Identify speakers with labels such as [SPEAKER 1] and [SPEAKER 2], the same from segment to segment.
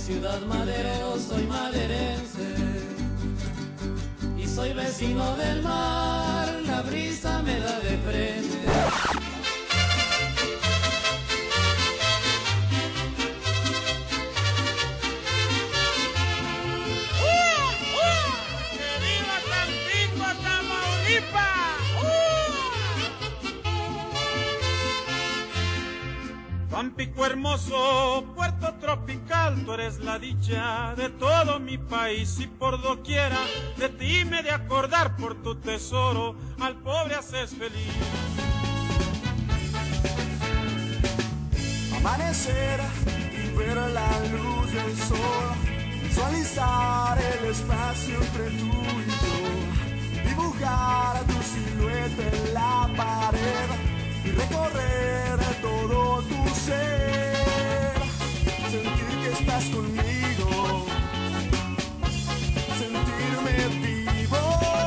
[SPEAKER 1] Ciudad Madero, soy maderense y soy vecino del mar, la brisa me da de frente.
[SPEAKER 2] Tampico hermoso, puerto tropical, tú eres la dicha de todo mi país y por doquiera de ti me he de acordar por tu tesoro, al pobre haces feliz.
[SPEAKER 3] Amanecer y ver la luz del sol, visualizar el espacio entre tú y yo, dibujar tu silueta en la pared y recorrer todo tu ser, sentir que estás conmigo, sentirme vivo,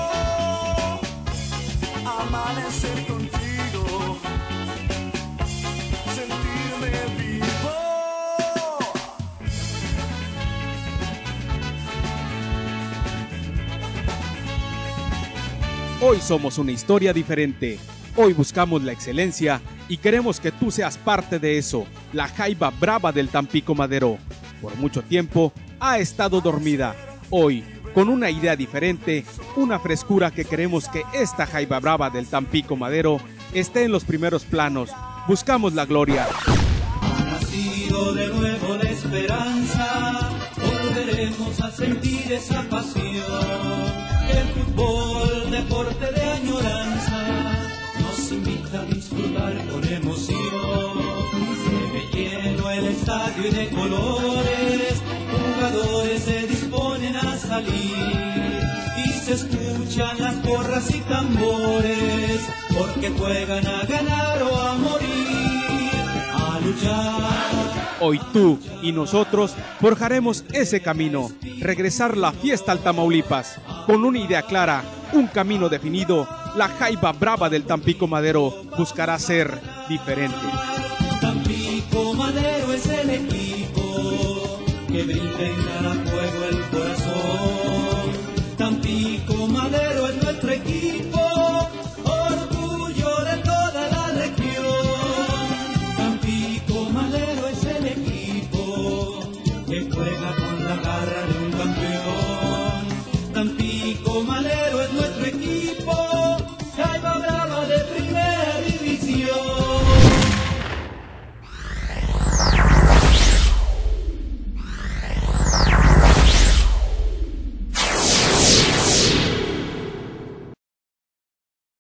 [SPEAKER 3] amanecer contigo, sentirme vivo.
[SPEAKER 4] Hoy somos una historia diferente. Hoy buscamos la excelencia y queremos que tú seas parte de eso. La jaiba brava del Tampico Madero. Por mucho tiempo ha estado dormida. Hoy, con una idea diferente, una frescura que queremos que esta jaiba brava del Tampico Madero esté en los primeros planos. Buscamos la gloria.
[SPEAKER 5] Ha nacido de nuevo la esperanza, volveremos a sentir esa pasión. El fútbol, deporte de añoranza, nos invita a disfrutar con emoción. Se ve lleno el estadio y de colores, jugadores se disponen a salir y se escuchan las porras y tambores, porque juegan a ganar o a morir, a luchar.
[SPEAKER 4] Hoy tú y nosotros forjaremos ese camino, regresar la fiesta al Tamaulipas, con una idea clara, un camino definido. La jaiba brava del Tampico Madero buscará ser diferente.
[SPEAKER 5] Tampico Madero es el equipo que brinda en cada juego el corazón. Tampico Madero es nuestro equipo, orgullo de toda la región. Tampico Madero es el equipo que juega con la garra de un campeón.